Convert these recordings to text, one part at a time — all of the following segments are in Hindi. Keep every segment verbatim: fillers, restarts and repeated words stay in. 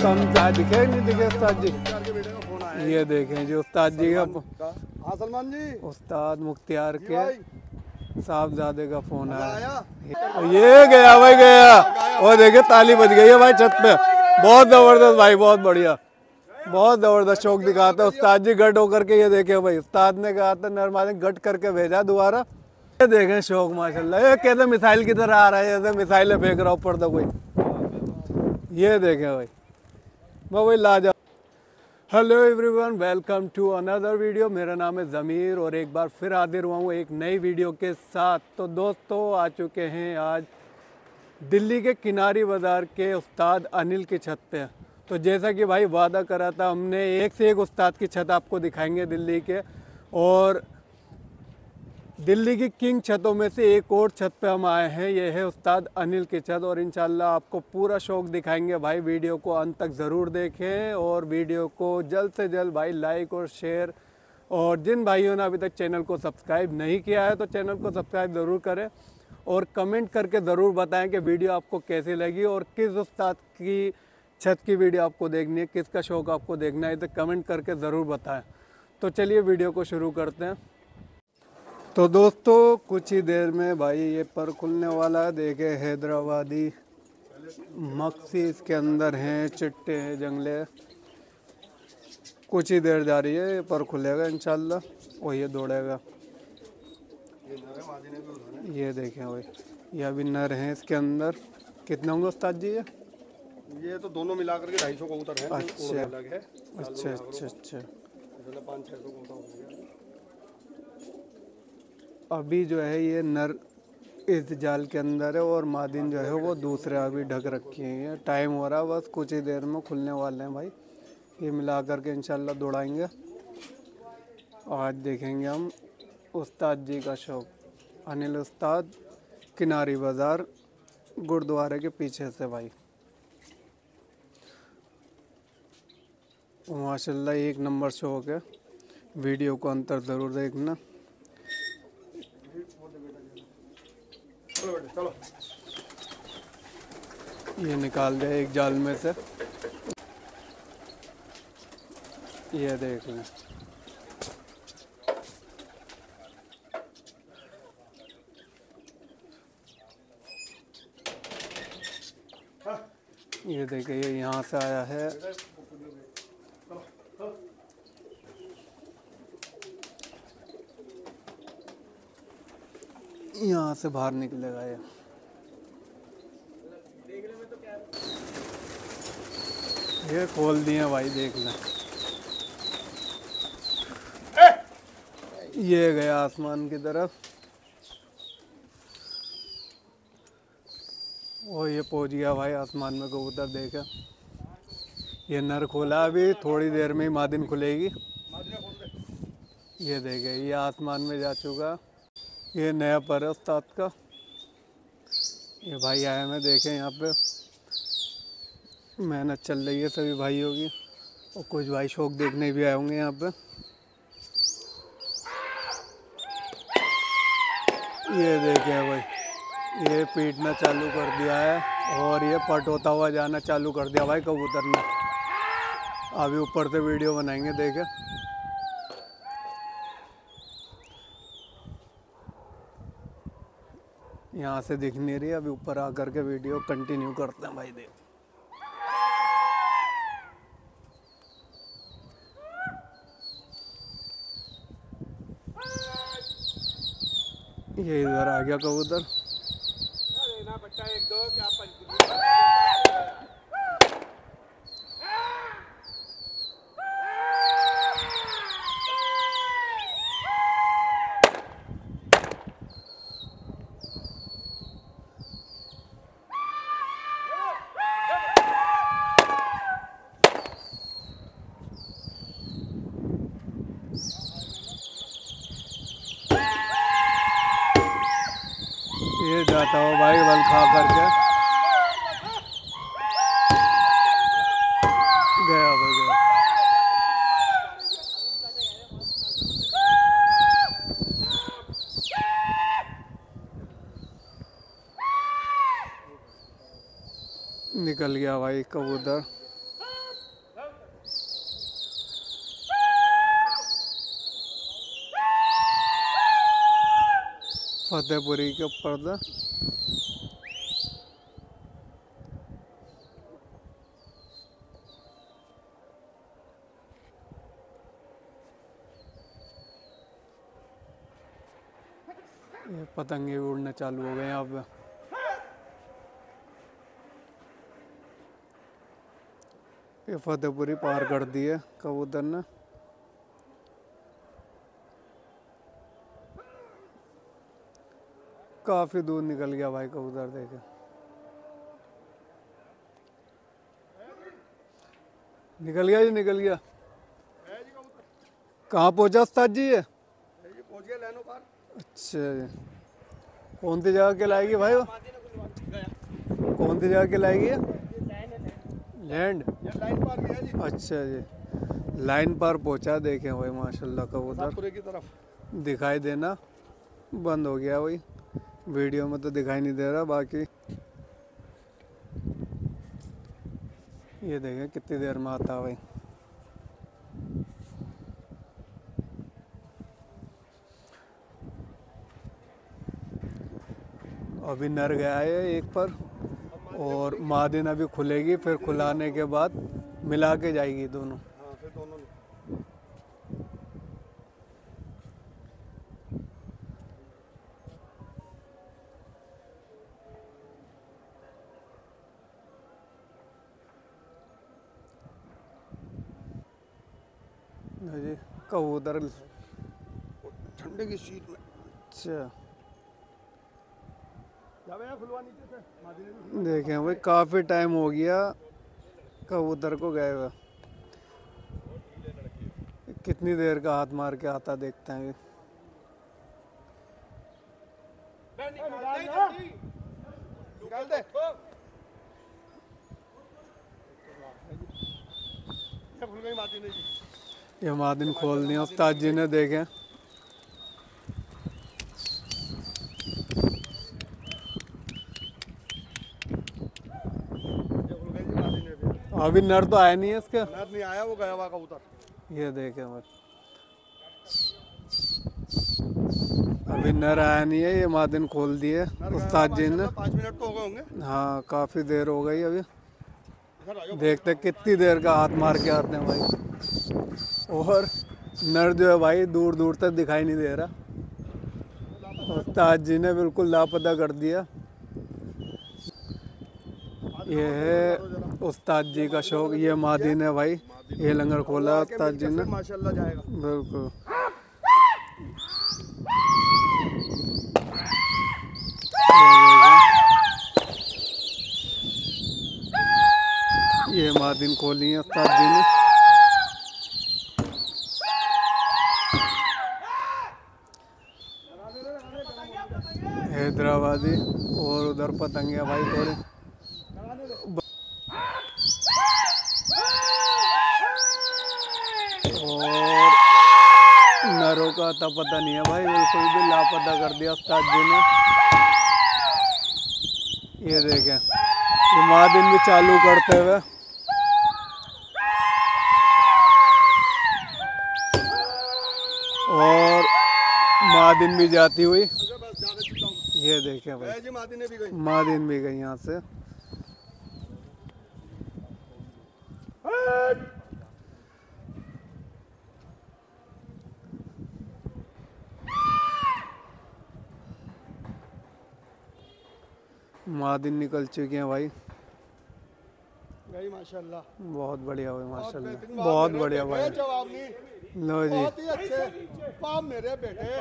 कम था, दिखे नहीं दिखे उस्ताद जी। ये देखें जी उस्ताद जी का, हाँ सलमान जी, उस्ताद मुख्तियार के साहबजादे का फोन आया। ये गया भाई गया, और देखे ताली बज गई है भाई छत पे। बहुत जबरदस्त भाई, बहुत बढ़िया, बहुत जबरदस्त शौक दिखाता है उस्ताद जी गट होकर के। ये देखे भाई उस्ताद ने कहा था नरमा ने गट करके भेजा दोबारा। ये देखें शौक माशाल्लाह, ये कहते मिसाइल की तरह आ रहा है, जैसे मिसाइलें फेंक रहा ऊपर तो कोई। ये देखें भाई मैं वही लाजवाब। Hello everyone, welcome to another video. मेरा नाम है ज़मीर और एक बार फिर हाजिर हुआ हूँ एक नई वीडियो के साथ। तो दोस्तों आ चुके हैं आज दिल्ली के किनारी बाज़ार के उस्ताद अनिल की छत पे। तो जैसा कि भाई वादा करा था हमने, एक से एक उस्ताद की छत आपको दिखाएंगे दिल्ली के। और दिल्ली की किंग छतों में से एक और छत पे हम आए हैं, ये है उस्ताद अनिल की छत। और इंशाल्लाह आपको पूरा शौक दिखाएंगे भाई। वीडियो को अंत तक ज़रूर देखें और वीडियो को जल्द से जल्द भाई लाइक और शेयर, और जिन भाइयों ने अभी तक चैनल को सब्सक्राइब नहीं किया है तो चैनल को सब्सक्राइब ज़रूर करें। और कमेंट करके ज़रूर बताएं कि वीडियो आपको कैसी लगी और किस उस्ताद की छत की वीडियो आपको देखनी है, किसका शौक आपको देखना है, तो कमेंट करके ज़रूर बताएं। तो चलिए वीडियो को शुरू करते हैं। तो दोस्तों कुछ ही देर में भाई ये पर खुलने वाला है। देखे हैदराबादी मक्सी इसके अंदर हैं, चिट्टे हैं, जंगले। कुछ ही देर जा रही है, ये पर खुलेगा इंशाल्लाह और ये दौड़ेगा। ये देखें भाई, ये अभी नर हैं इसके अंदर। कितने होंगे उस्ताद जी ये? ये तो दोनों मिलाकर के ढाई सौ कबूतर हैं। अच्छा अलग है। अच्छा अच्छा अच्छा। पाँच छः सौ कबूतर। अभी जो है ये नर इस जाल के अंदर है और मादिन जो है वो दूसरे अभी ढक रखी है। टाइम हो रहा है, बस कुछ ही देर में खुलने वाले हैं भाई। ये मिला करके इंशाल्लाह दौड़ाएंगे। आज देखेंगे हम उस्ताद जी का शौक, अनिल उस्ताद, किनारी बाज़ार गुरुद्वारे के पीछे से भाई। माशाल्लाह एक नंबर शौक है। वीडियो को अंतर ज़रूर देखना। चलो ये निकाल दिया एक जाल में से। ये देख लें, ये देखिए ये यहाँ से आया है। यहाँ से बाहर निकलेगा ये। ये खोल दिए भाई, देख लें। ये गया आसमान की तरफ और ये पहुंच गया भाई आसमान में कबूतर। देखा ये नर खोला, अभी थोड़ी देर में ही मादिन खुलेगी। ये देखे ये आसमान में जा चुका। ये नया पर है उस्ताद का। ये भाई आए हैं, देखें यहाँ पे मेहनत चल रही है सभी भाइयों की। और कुछ भाई शौक देखने भी आए होंगे यहाँ पे। ये देखें भाई, ये पीटना चालू कर दिया है और ये पट होता हुआ जाना चालू कर दिया भाई कबूतर ने। अभी ऊपर से वीडियो बनाएंगे। देखें यहाँ से दिख नहीं रही, अभी ऊपर आकर के वीडियो कंटिन्यू करते हैं भाई। देख ये इधर आ गया कबूतर। ये जाता हो भाई बल खा करके गया भाई गया। निकल गया भाई कबूतर। फतेहपुरी के ऊपर था। ये पतंगे भी उड़ने चालू हो गए यहाँ पे। ये फतेहपुरी पार कर दी है कबूतर ने। काफी दूर निकल गया भाई कबूतर, देखे निकल गया जी, निकल गया। कहाँ पहुंचा उस्ताद जी ये? पहुंच गया लैनो पार। अच्छा जी, कौन सी जगह के लाएगी भाई वो? कौन सी जगह के लाएगी ये? लैंड। लाइन पार गया जी। अच्छा जी, लाइन पार पहुंचा। देखे भाई माशाल्लाह कबूतर पूरे की तरफ दिखाई देना बंद हो गया भाई, वीडियो में तो दिखाई नहीं दे रहा। बाकी ये देखें कितनी देर में आता है भाई। अभी नर गया है एक पर, और मादिन अभी खुलेगी, फिर खुलाने के बाद मिला के जाएगी दोनों। हाँ फिर दोनों जी कबूतर। ठंडे की सीट में। अच्छा खुलवा नीचे से। देखें भाई काफ़ी टाइम हो गया कबूतर को गए हुए। कितनी देर का हाथ मार के आता देखते हैं। निकाल दे। खुल गई मादी ने जी। ये मादिन खोल दिया उस्ताद जी ने, देखें अभी नर तो आया नहीं है इसका। नर नहीं आया, वो गया हुआ कबूतर। ये देखे भाई, अभी नर आया नहीं है। ये मादिन खोल दिए उस्ताद जी ने। पाँच मिनट तो हो गए होंगे। हाँ काफ़ी देर हो गई अभी। देखते कितनी देर का हाथ मार के आते हैं भाई। और नर जो है भाई दूर दूर तक दिखाई नहीं दे रहा। उस्ताद जी ने बिल्कुल लापता कर दिया। ये है उस्ताद जी का शौक। ये मादिन है भाई, ये लंगर खोला उस्ताद जी ने। माशाल्लाह जाएगा बिल्कुल। ये मादिन खोली है उस्ताद जी ने। हैदराबादी और उधर पतंगिया भाई थोड़े। और नरों का तो पता नहीं है भाई, बिल्कुल भी लापता कर दिया उस्ताद जी ने। ये देखें ये मादिन भी चालू करते हुए। और मादिन भी जाती हुई। ये देखें भाई मादिन भी गई। मादिन भी गई यहाँ से। मादिन निकल चुके हैं भाई। गई माशाल्लाह। बहुत बढ़िया भाई माशाल्लाह, बहुत बढ़िया भाई। जवाब नहीं। लो जी बहुत ही अच्छे पाप मेरे बेटे।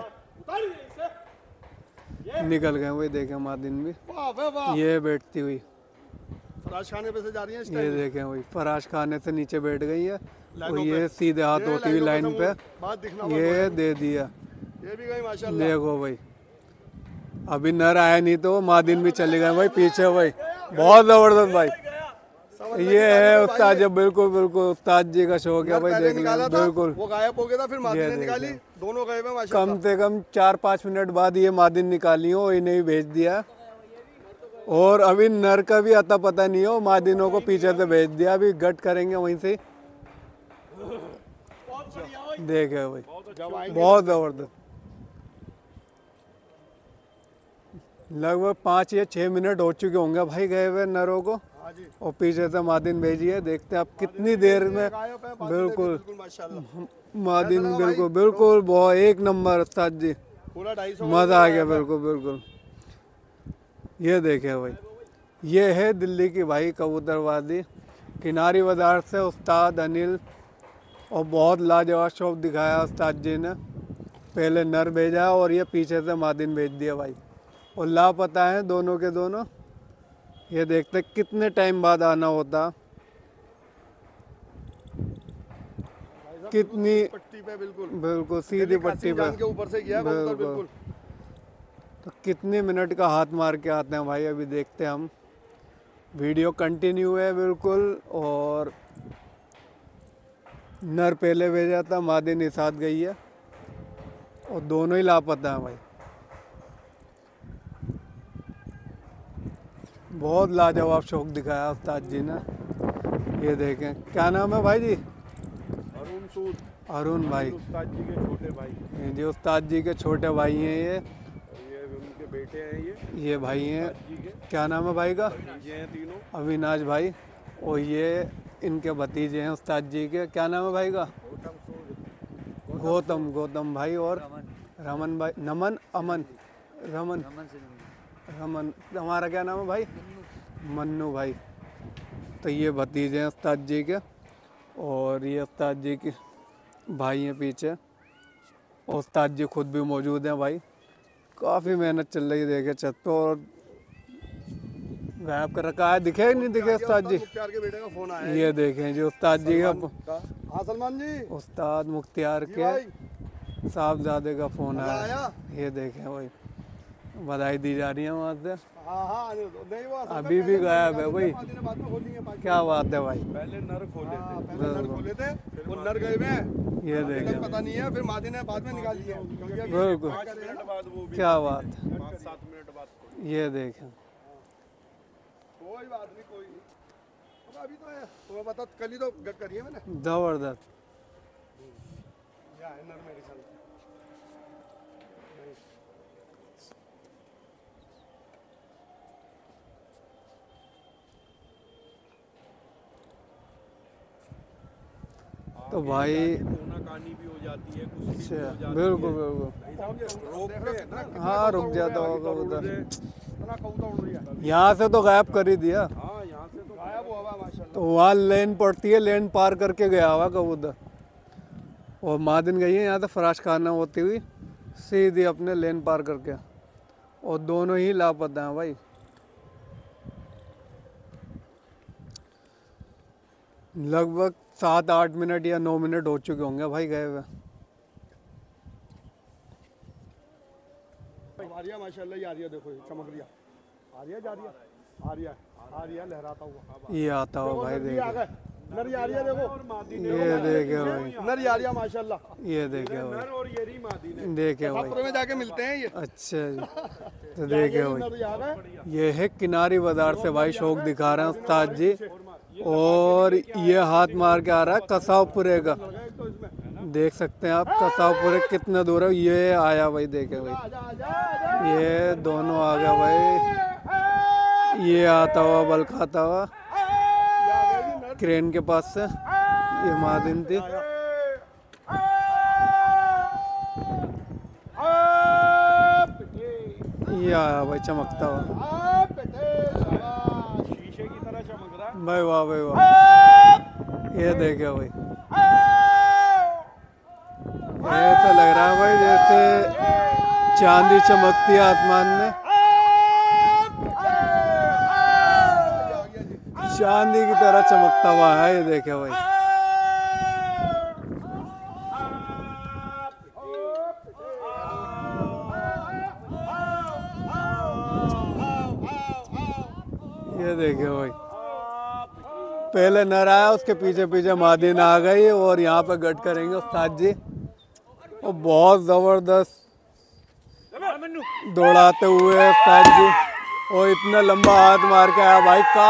निकल गए वही देखे मादिन भी। वाह वाह वाह। ये बैठती हुई, फराश खाने पे से जा रही है इस ये टाइम। देखें वही फराश खाने से नीचे बैठ गई है। और लाइनों ये पे। सीधे हाथ ये होती हुई लाइन लाइनों पे से बात दिखना ये दे दिया। ये भी गई माशाल्लाह। देखो भाई अभी नर आया नहीं तो मादिन भी चले गए भाई पीछे भाई। बहुत जबरदस्त भाई। ये है उस्ताद जी, बिल्कुल बिल्कुल उस्ताद जी का शौक है भाई। देख लें बिल्कुल वो गायब हो गया था, फिर मादिन ने निकाली। दोनों गए हुए माशाल्लाह। कम से कम चार पाँच मिनट बाद ये मादिन निकाली हो, इन्हें भी भेज दिया। और अभी नर का भी अता पता नहीं हो, मादिनों को पीछे से भेज दिया। अभी गट करेंगे वहीं से। देखे भाई बहुत जबरदस्त। लगभग पाँच या छः मिनट हो चुके होंगे भाई गए हुए नरों को। हाँ जी। और पीछे से मादिन भेजी है, देखते हैं आप कितनी देर में। गायब है, मादिन बिल्कुल बिल्कुल माशाल्लाह। मादिन कैसा लगा बिल्कुल भाई? बिल्कुल बहुत एक नंबर उस्ताद जी, पूरा ढाई सौ मज़ा आ गया बिल्कुल बिल्कुल। ये देखे भाई, ये है दिल्ली की भाई कबूतरबाजी, किनारी बाजार से उस्ताद अनिल। और बहुत लाजवाब शौक दिखाया उस्ताद जी ने। पहले नर भेजा और ये पीछे से मादिन भेज दिया भाई। और लापता हैं दोनों के दोनों। ये देखते कितने टाइम बाद आना होता, कितनी पट्टी पे बिल्कुल बिल्कुल सीधी पट्टी पे जान के ऊपर से गया कबूतर बिल्कुल। बिल्कुल। तो कितने मिनट का हाथ मार के आते हैं भाई, अभी देखते हैं हम। वीडियो कंटिन्यू है बिल्कुल। और नर पहले भेजा था, मादिन ही साथ गई है और दोनों ही लापता हैं भाई। बहुत लाजवाब शौक दिखाया उस्ताद जी ने। ये देखें, क्या नाम है भाई जी? अरुण सूद, अरुण भाई। उस्ताद जी के छोटे भाई। ये जी उस्ताद जी के छोटे भाई हैं ये ये उनके बेटे हैं, ये ये भाई हैं। जी के क्या नाम है भाई का? ये हैं तीनों। अविनाश भाई। और ये इनके भतीजे हैं उस्ताद जी के। क्या नाम है भाई का? गौतम गौतम भाई। और रमन भाई, नमन अमन रमन रमन। हमारा क्या नाम है भाई? मन्नू भाई। तो ये भतीजे हैं उस्ताद जी के। और ये उस्ताद जी के भाई हैं पीछे। और उस्ताद जी खुद भी मौजूद हैं भाई। काफ़ी मेहनत चल रही है, देखे छत पे। और गायब कर रखा है, दिखे नहीं दिखे उस्ताद जी? मुख्तियार के बेटे का फोन आया है। ये देखें जी उस्ताद जी का, हाँ सलमान जी। उस्ताद मुख्तियार जी के भाई, साहबजादे का फ़ोन मज़ा आया। आया? ये देखें भाई, बधाई दी जा रही है वहाँ से। हाँ हाँ आने दो। नहीं वो असल में अभी भी पहले गायब है नर भाई। बाद में बाद में खोलेंगे बाकी। क्या बात है भाई। पहले नर खोले थे, पहले नर खोले थे, वो नर गए हुए हैं। ये अभी तक देखें पता नहीं है, फिर मादी ने बाद में निकाल लिया क्योंकि अभी बिल्कुल। पाँच मिनट बाद वो भी क्या बात है। पाँच सात मिनट बाद खोले। ये देखें, कोई बात नहीं, कोई नहीं। अब अभी तो है, तुम्हें पता कल ही तो ग- करी है मैंने। ज़बरदस्त। या है नर मेरे ख्याल से। तो भाई कहानी भी हो जाती है, कुछ भी अच्छा, हो जाती बिल्कुल है। बिल्कुल। रोक पे है ना, हाँ रुक जाता होगा उधर। इतना कबूतर उड़ रही है। यहाँ से तो गायब कर ही दिया। हाँ यहाँ से तो गायब हुआ है माशाल्लाह। तो वहाँ लेन पड़ती है, लेन पार करके गया हुआ कबूतर। और मादिन गई है यहाँ से फराश खाना होती हुई सीधी अपने लेन पार करके। और दोनों ही लापता हैं भाई। लगभग सात आठ मिनट या नौ मिनट हो चुके होंगे भाई गए हुए। आ रही है माशाल्लाह, ये आ रही है, देखो ये चमक रही है। आ रही है, जा रही है, आ रही है, आ रही है लहराता हुआ। ये आता हो भाई, नर ये आ देखे गए, नर ये आ रही है, देखो ये देखे भाई, नर ये आ रही है माशाल्लाह। ये देखे भाई, और ये रही मादी ने। देखे भाई। सातपुर में जाके मिलते हैं ये। अच्छा जी, तो देखे भाई, नर ये आ गए। ये है किनारी बाजार से भाई शौक दिखा रहे हैं उस्ताद जी। और ये हाथ मार के आ रहा है कसावपुरे का, तो इसमें देख सकते हैं आप कसावपुरे कितने दूर है। ये आया भाई, देखे भाई, आजा आजा आजा। ये दोनों आ गया भाई। ये आता हुआ बल खाता हुआ ये आ गई जी नर। क्रेन के पास से, ये मादिन थी। ये आया भाई चमकता हुआ शीशे की तरह चमक रहा है। भाई, वाह भाई वाह। ये देखे भाई, ऐसा लग रहा है भाई जैसे चांदी चमकती है आसमान में। चांदी की तरह चमकता हुआ है, ये देखे भाई। ये देखे भाई, पहले नर आया, उसके पीछे पीछे मादिन आ गई। और यहाँ पे गट करेंगे उस्ताद जी। और बहुत ज़बरदस्त दौड़ाते हुए उस्ताद जी। और इतना लंबा हाथ मार के आया भाई का।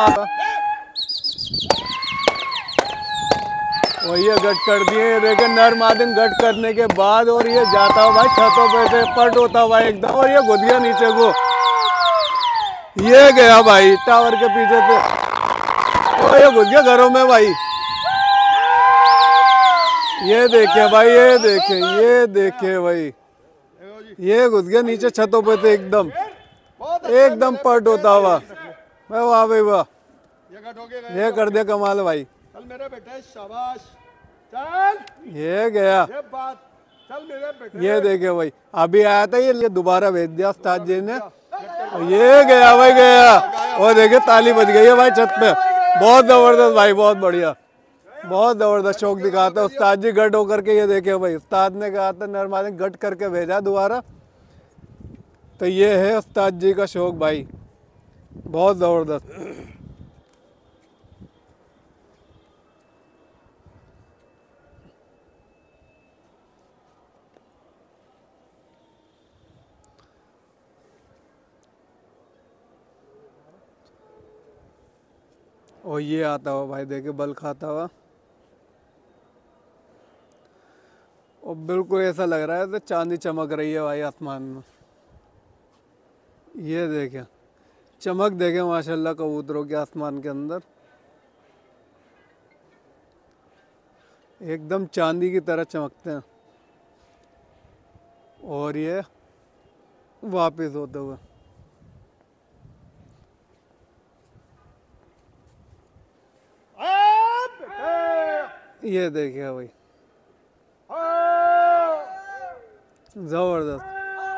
और ये गट कर दिए, ये देखे नर मादिन गट करने के बाद। और ये जाता हुआ भाई छतों पे से पट होता हुआ एकदम। और ये गुदिया नीचे को ये गया भाई टावर के पीछे से। ओ ये घुस गया घरों में भाई। ये देखे भाई, ये देखे, ये देखे भाई, ये घुस गया नीचे छतों पे से एकदम एकदम पट होता हुआ। मैं वाह भाई वाह, ये कर दिया कमाल भाई। चल मेरे बेटे शाबाश, चल ये गया, ये बात, चल मेरे बेटे। ये देखे भाई, अभी आया था ये दोबारा भेज दिया उस्ताद जी ने। ये गया भाई, गया। और देखे ताली बज गई है भाई छत पे। बहुत जबरदस्त भाई, बहुत बढ़िया, बहुत जबरदस्त शौक दिखाता है उस्ताद जी। गट होकर के ये देखे भाई, उस्ताद ने कहा था नरमा ने गट करके भेजा दोबारा। तो ये है उस्ताद जी का शौक भाई, बहुत जबरदस्त। और ये आता हुआ भाई देखे बल खाता हुआ, और बिल्कुल ऐसा लग रहा है तो चांदी चमक रही है भाई आसमान में। ये देखे चमक, देखे माशाल्लाह कबूतरों के आसमान के अंदर एकदम चांदी की तरह चमकते हैं। और ये वापस होते हुए, ये देखिए भाई जबरदस्त।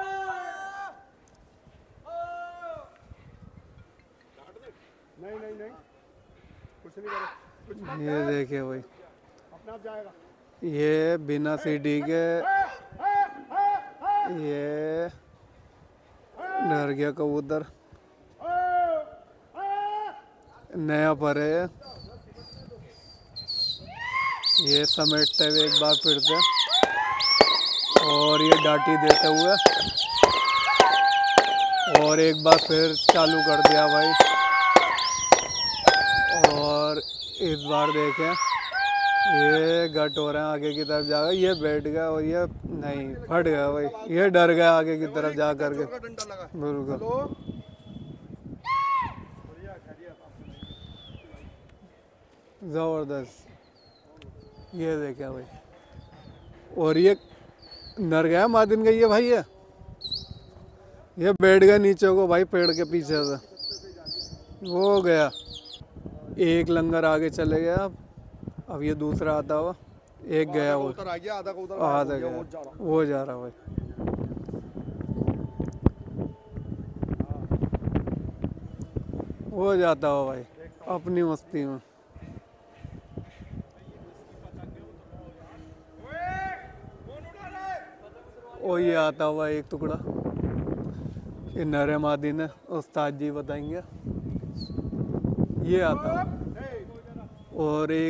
नहीं नहीं नहीं, कुछ नहीं करो, कुछ मत ये देखिए भाई, अपने आप जाएगा। ये बिना सीढ़ी के, ये डर गया कबूतर, नया पर है। ये समेटते हुए एक बार फिर से, और ये डाटी देते हुए, और एक बार फिर चालू कर दिया भाई। और इस बार देखें ये गट हो रहे हैं आगे की तरफ जाकर, ये बैठ गया और ये नहीं फट गया भाई, ये डर गया आगे की तरफ जा करके। बिल्कुल जबरदस्त, ये देखे भाई। और ये नर गया मादिन गई है भाई, ये ये बैठ गया नीचे को भाई पेड़ के पीछे से, वो गया। एक लंगर आगे चले गया, अब ये दूसरा आता हुआ, एक गया वो, आ गया आधा कबूतर, आधा गया, वो जा रहा भाई। वो जाता हुआ भाई अपनी मस्ती में। और ये आता हुआ एक टुकड़ा, ये नरे मादी ने उस्ताद जी बताएंगे। ये आता हुआ, और एक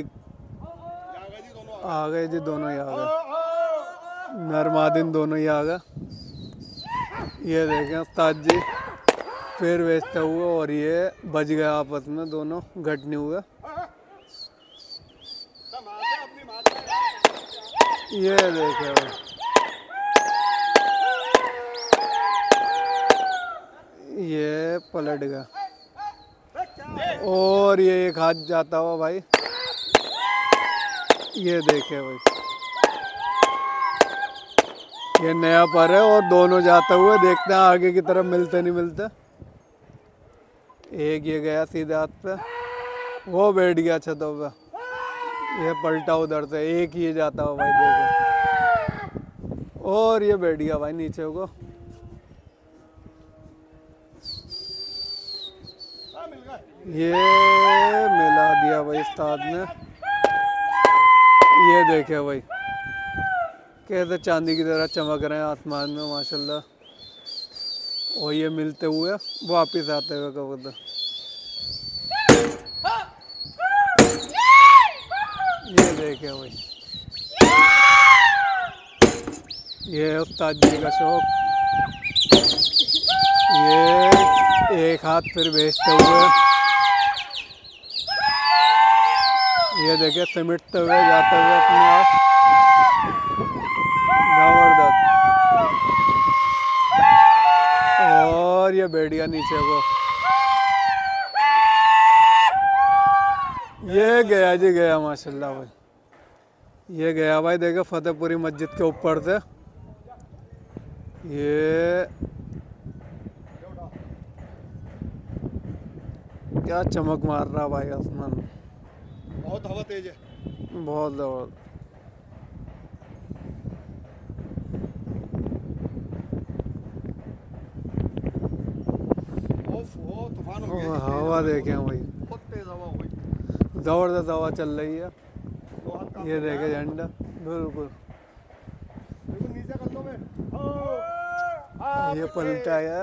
आ गए जी, दोनों ही आ गए, नर मादिन दोनों ही आ गए। ये देखें उस्ताद जी फिर बेचते हुए, और ये बज गए आपस में दोनों, घट नहीं हुआ। ये देखे भाई, ये पलट गया, और ये एक हाथ जाता हुआ भाई। ये देखे भाई, ये नया पर है, और दोनों जाते हुए देखते हैं आगे की तरफ मिलते नहीं मिलते। एक ये गया सीधे हाथ पे, वो बैठ गया छतों पे, ये पलटा उधर से, एक ये जाता हुआ भाई देखे, और ये बैठ गया भाई नीचे को। ये मिला दिया भाई उस्ताद ने। ये देखे भाई कैसे चांदी की तरह चमक रहे हैं आसमान में माशाल्लाह, और ये मिलते हुए वापस आते हुए कबूतर। ये देखे भाई, ये है उस्ताद जी का शौक। ये एक हाथ फिर भेजते हुए, ये देखे समेटते हुए जाते हुए अपने आप, जबरदस्त। और ये बैठ गया नीचे को, ये गया जी, गया माशाल्लाह भाई, ये गया भाई। देखो फतेहपुरी मस्जिद के ऊपर से ये क्या चमक मार रहा भाई आसमान में। बहुत हवा तेज है। बहुत जबरदस्त। ओफ, ओ, तूफान हो गया। हवा देखे भाई, बहुत तेज हवा हो गई। जबरदस्त हवा चल रही है। दो हाथ काम ये कर रहा देखे है। झंडा, बिल्कुल देखो नीचे कर दो मैं। ये पलटा है।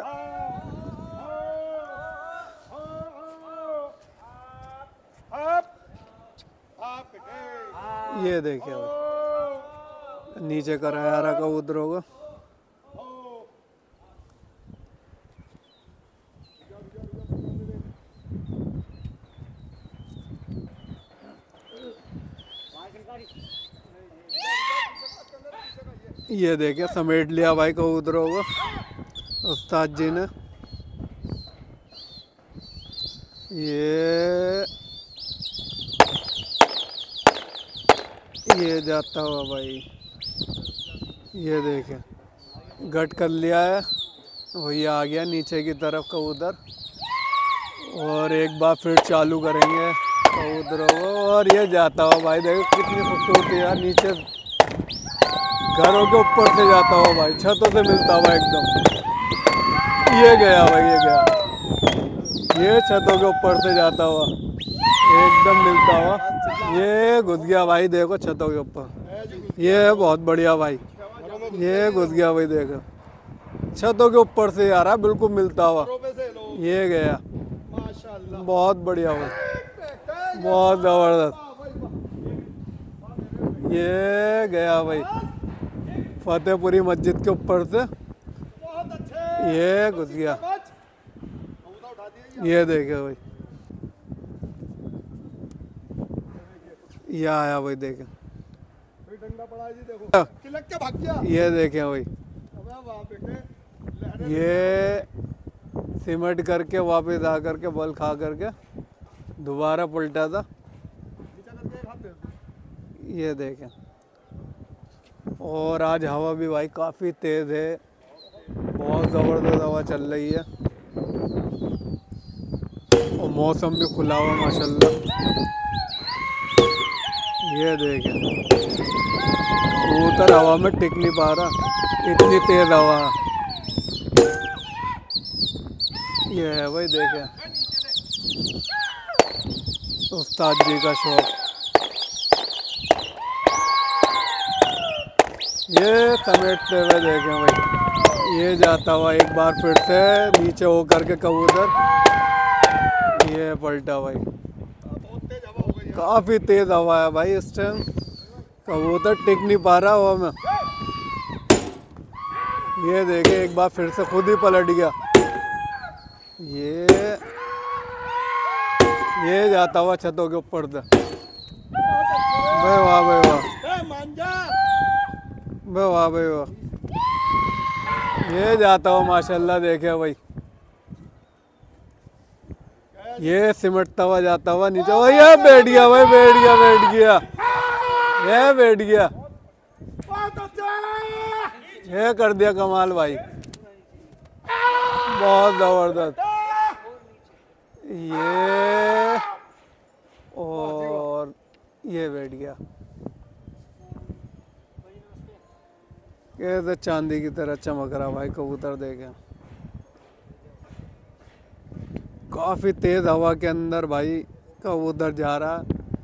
ये देखे भाई, नीचे कराया रहा कबूतरों को। ये देखे समेट लिया भाई कबूतरों को उस्ताद जी ने। ये ये जाता हुआ भाई, ये देखे गट कर लिया है, वही आ गया नीचे की तरफ कबूतर। और एक बार फिर चालू करेंगे कबूतरों को, और ये जाता हुआ भाई। देखो कितनी खूबसूरती है, नीचे घरों के ऊपर से जाता हुआ भाई, छतों से मिलता हुआ एकदम। ये गया भाई, ये गया, ये छतों के ऊपर से जाता हुआ एकदम मिलता हुआ। ये घुस गया भाई, देखो छतों के ऊपर। ये बहुत बढ़िया भाई, ये घुस गया भाई, देखो छतों के ऊपर से आ रहा, बिल्कुल मिलता हुआ। ये गया, माशाल्लाह, बहुत बढ़िया भाई, बहुत जबरदस्त। ये गया भाई फतेहपुरी मस्जिद के ऊपर से, बहुत अच्छे। ये घुस गया। ये देखे भाई, ये आया भाई, देखे फिर डंडा पड़ा है जी, देखो तिलक के भाग गया। ये देखे भाई, अबे वहाँ पे के लहरें- ये सिमट करके वापस आ करके बल खा करके दोबारा पलटा था। नीचे करके एक हाथ दे दो। ये देखें, और आज हवा भी भाई काफ़ी तेज़ है, बहुत ज़बरदस्त हवा चल रही है, और मौसम भी खुला हुआ माशाल्लाह। ये देखें कबूतर हवा में टिक नहीं पा रहा, इतनी तेज़ हवा है। ये है भाई, देखें उस्ताद जी का शौक। ये समेटते हुए देखें भाई, ये जाता हुआ एक बार फिर से नीचे हो करके कबूतर, ये पलटा भाई। बहुत तेज हवा हो गई है। काफ़ी तेज़ हवा है भाई इस टाइम, कबूतर टिक नहीं पा रहा हवा में। ये देखे एक बार फिर से खुद ही पलट गया। ये ये जाता हुआ छतों के ऊपर से, भाई वाह भाई वाह, ए, मान जा। भाई वाह भाई वाह। ये जाता हुआ माशाल्लाह, देखे भाई, ये सिमटता हुआ जाता हुआ नीचे। ओ ये बैठ गया भाई, बैठ गया बैठ गया, ये बैठ गया, बहुत अच्छा। ये कर दिया कमाल भाई, बहुत जबरदस्त। ये और ये बैठ गया, कैसे चांदी की तरह चमक रहा भाई कबूतर, देखे काफी तेज हवा के अंदर भाई कबूतर जा रहा,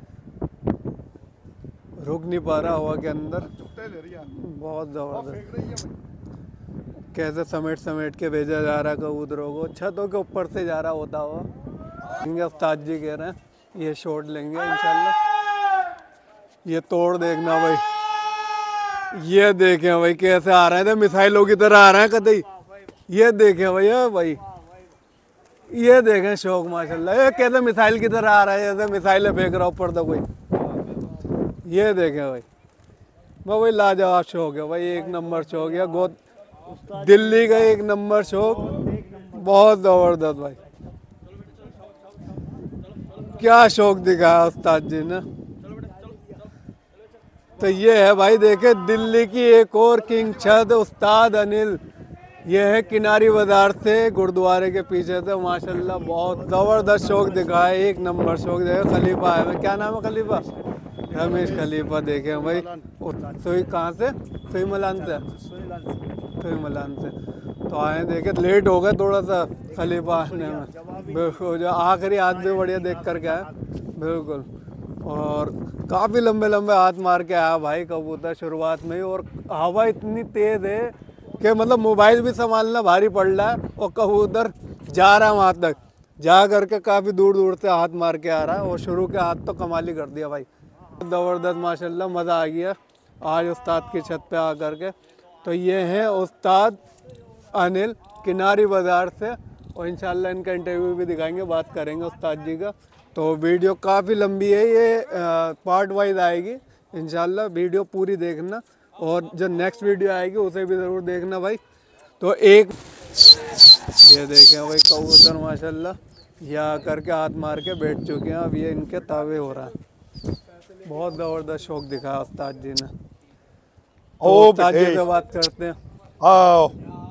रुक नहीं पा रहा हवा के अंदर, चुपते ले रही है, बहुत बहुत जबरदस्त। फेंक रही है भाई। कैसे समेट समेट के भेजा जा रहा कबूतरों को, छतों के ऊपर से जा रहा होता हुआ। उस्ताद जी कह रहे हैं ये शॉट लेंगे इंशाल्लाह। ये तोड़ देखना भाई, ये देखें भाई कैसे आ रहे थे, मिसाइलों की तरह आ रहे हैं कतई। ये देखें भाई, ये भाई ये देखें शौक माशाल्लाह, ये कैसे मिसाइल की तरह आ रहा है, जैसे मिसाइलें फेंक रहा ऊपर तो कोई। ये देखें भाई, भाई लाजवाब शौक है भाई, एक नंबर शौक है, बहुत दिल्ली का एक नंबर शौक, बहुत ज़बरदस्त भाई। क्या शौक दिखाया उस्ताद जी ने। तो ये है भाई, देखे दिल्ली की एक और किंग छत उस्ताद अनिल। ये है किनारी बाजार से गुरुद्वारे के पीछे से। माशाल्लाह बहुत ज़बरदस्त शौक दिखाया, एक नंबर शौक दिखाया। खलीफा है, क्या नाम है खलीफा? रमेश खलीफा। देखे भाई सुई कहाँ से? सुई मलान से। सुई मलान से तो आए, देखे लेट हो गए थोड़ा सा खलीफा आने में। बिल्कुल जो आखिरी हाथ भी बढ़िया देख करके आए बिल्कुल। और काफ़ी लंबे लंबे हाथ मार के आया भाई कबूतर शुरुआत में ही। और हवा इतनी तेज़ है कि मतलब मोबाइल भी संभालना भारी पड़ रहा है, और कबूतर जा रहा है वहाँ तक, जा करके काफ़ी दूर दूर से हाथ मार के आ रहा है। और शुरू के हाथ तो कमाल ही कर दिया भाई, ज़बरदस्त माशाल्लाह, मज़ा आ गया आज उस्ताद की छत पे आ करके। तो ये हैं उस्ताद अनिल किनारी बाज़ार से, और इंशाल्लाह इनका इंटरव्यू भी दिखाएंगे, बात करेंगे उस्ताद जी का। तो वीडियो काफ़ी लंबी है, ये पार्ट वाइज आएगी इंशाल्लाह, वीडियो पूरी देखना। और जो नेक्स्ट वीडियो आएगी उसे भी ज़रूर देखना भाई। तो एक ये देखें भाई कबूतर माशाल्लाह, ये आ करके हाथ मार के बैठ चुके हैं। अब ये इनके तावे हो रहा है। बहुत ज़बरदस्त शौक दिखाया उस्ताद जी ने। तो उस्ताद जी से बात करते हैं। आओ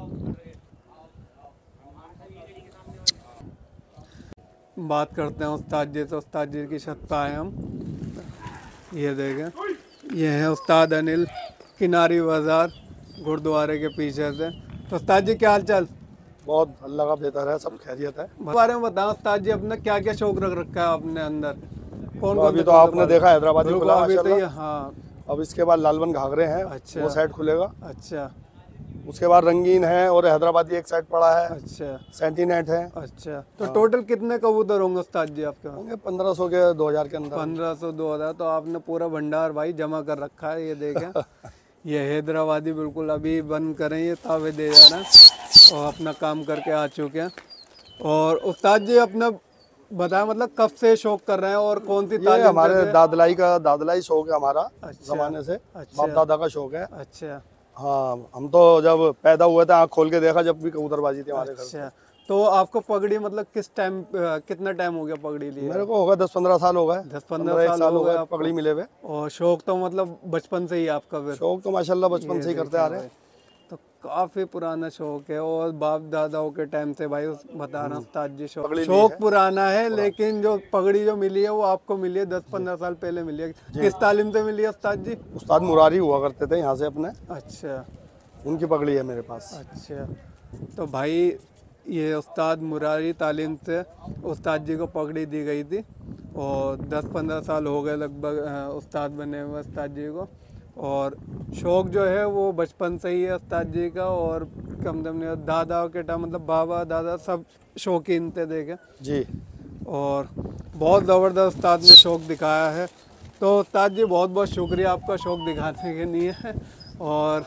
बात करते हैं उस्ताद जी से। उस्ताद जी की छत पे आए हम। ये देखें, ये है उस्ताद अनिल किनारी बाज़ार गुरुद्वारे के पीछे से। तो उस्ताद जी क्या हाल चाल? बहुत अल्लाह का बेहतर है, सब खैरियत है। बारे में बताओ उस्ताद जी, अपने क्या क्या शौक रख रखा है अपने अंदर? कौन तो कौन अभी तो आपने देखा हैदराबादी खुला अभी तो ये, माशाल्लाह। हाँ। अब इसके बाद लालवन घाघरे हैं, अच्छा। वो साइड खुलेगा। अच्छा उसके बाद रंगीन है और हैदराबादी एक साइड पड़ा है। अच्छा सेंटीनेट है। अच्छा। तो टोटल कितने कबूतर होंगे उस्ताद जी आपके पास? होंगे पंद्रह सौ के दो हजार के अंदर। पंद्रह सौ दो हज़ार तो आपने पूरा भंडार भाई जमा कर रखा है। ये देखें ये हैदराबादी बिल्कुल अभी बंद करें, ये तावे दे जा रहे हैं और अपना काम करके आ चुके हैं। और उस्ताद जी अपना बताया, मतलब कब से शौक कर रहे हैं और कौन सी ये तालीम हमारे कर रहे हैं? दादलाई का दादलाई शौक है हमारा। अच्छा। जमाने से अच्छा। बाप दादा का शौक है। अच्छा हाँ, हम तो जब पैदा हुए थे आँख खोल के देखा जब भी कबूतरबाजी थी हमारे घर। अच्छा। तो आपको पगड़ी मतलब किस टाइम, कितना टाइम हो गया पगड़ी लिए? मेरे को होगा दस पंद्रह साल हो गए। दस पंद्रह साल, साल हो हो गए गए आपको पगड़ी मिले हुए। और शौक तो मतलब बचपन से ही आपका? फिर शौक तो माशाल्लाह बचपन से ही करते आ रहे हैं। तो काफी पुराना शौक है, और बाप दादाओं के टाइम से भाई उस बता रहा उस्ताद जी शौक शौक पुराना है। लेकिन जो पगड़ी जो मिली है वो आपको मिली है दस पंद्रह साल पहले मिली है। किस तालीम से मिली है उस्ताद जी? उस्ताद मुरारी हुआ करते थे यहाँ से अपने। अच्छा। उनकी पगड़ी है मेरे पास। अच्छा। तो भाई ये उस्ताद मुरारी तालीम से उस्ताद जी को पगड़ी दी गई थी, और दस पंद्रह साल हो गए लगभग उस्ताद बने हुए उस्ताद जी को। और शौक जो है वो बचपन से ही है उस्ताद जी का, और कम दम नहीं दादा के टाइम मतलब बाबा दादा सब शौकीन थे देखे जी। और बहुत ज़बरदस्त उस्ताद ने शौक दिखाया है। तो उस्ताद जी बहुत बहुत शुक्रिया आपका शौक दिखाने के लिए, और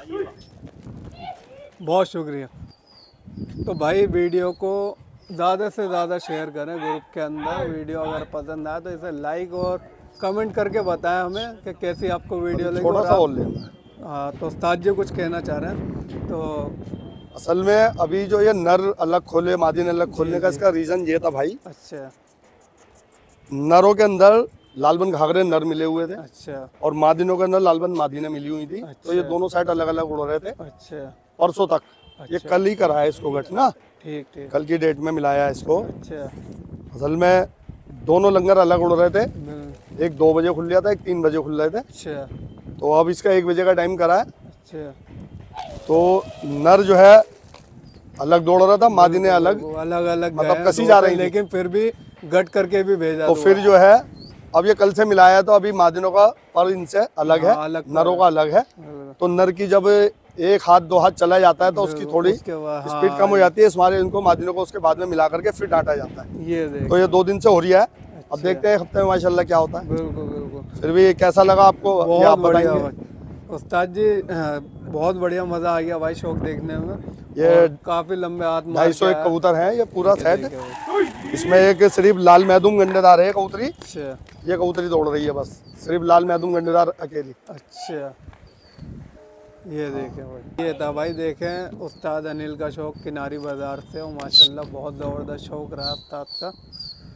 बहुत शुक्रिया। तो भाई वीडियो को ज़्यादा से ज़्यादा शेयर करें ग्रुप के अंदर। वीडियो अगर पसंद आए तो इसे लाइक और कमेंट करके बताएं हमें कि कैसी आपको वीडियो लगी। थोड़ा सा और लेना। हाँ, तो उस्ताद जी कुछ कहना चाह रहे हैं? तो असल में अभी जो ये नर अलग खोले मादी ने अलग खोलने का इसका रीज़न ये था भाई। अच्छा। नरों के अंदर लालबन घाघरे नर मिले हुए थे। अच्छा। और मादिनों के अंदर लालबन मादीने मिली हुई थी। अच्छा। तो ये दोनों साइड अलग अलग उड़ रहे थे। अच्छा। परसों तक। ये कल ही करा है इसको गठ ना। ठीक ठीक। कल की डेट में मिलाया है इसको। अच्छा। असल में दोनों लंगर अलग उड़ रहे थे। हम्म। एक दो बजे खुल गया था, एक तीन बजे खुल रहे थे। अच्छा। तो अब इसका एक बजे का टाइम करा है। अच्छा। तो नर जो है अलग दौड़ रहा था, मादी ने अलग अलग अलग मतलब कसी जा रही थी। लेकिन फिर भी गट करके भी भेजा। तो फिर जो है अब ये कल से मिलाया है, तो अभी मादिनों का पर इनसे अलग है। हाँ, अलग नरों का अलग है। तो नर की जब एक हाथ दो हाथ चला जाता है तो उसकी थोड़ी स्पीड हाँ, कम हो जाती है। इस मारे इनको मादिनों को उसके बाद में मिला करके फिर डांटा जाता है। ये देख। तो ये दो दिन से हो रही है। अब देखते हैं हफ्ते में माशाल्लाह क्या होता है। बिल्कुल बिल्कुल। फिर भी कैसा लगा आपको ये आप बहुत बढ़िया बताएंगे। उस्ताद जी, बहुत बढ़िया मजा आ गया भाई शौक देखने में। ये काफी लंबे हाथ मार ढाई सौ एक के कबूतर है ये पूरा आया। सेट। इसमें एक सिर्फ लाल महदूम गंडेदार है कबूतरी। अच्छा। ये कबूतरी दौड़ रही है बस, सिर्फ लाल महदूम गंडेदार अकेली। अच्छा। ये देखें भाई, ये था भाई देखें उस्ताद अनिल का शौक किनारी बाजार से, और माशाल्लाह बहुत ज़बरदस्त शौक रहा उस्ताद का।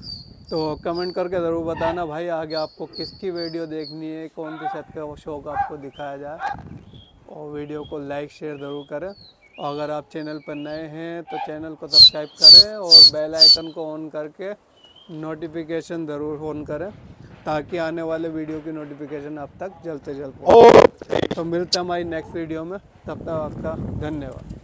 तो कमेंट करके ज़रूर बताना भाई आगे आपको किसकी वीडियो देखनी है, कौन सी छत का शौक आपको दिखाया जाए। और वीडियो को लाइक शेयर ज़रूर करें। और अगर आप चैनल पर नए हैं तो चैनल को सब्सक्राइब करें और बेल आइकन को ऑन करके नोटिफिकेशन ज़रूर ऑन करें, ताकि आने वाले वीडियो की नोटिफिकेशन आप तक जल्द से जल्द पहुंचे। तो मिलते हैं हमारी नेक्स्ट वीडियो में, तब तक आपका धन्यवाद।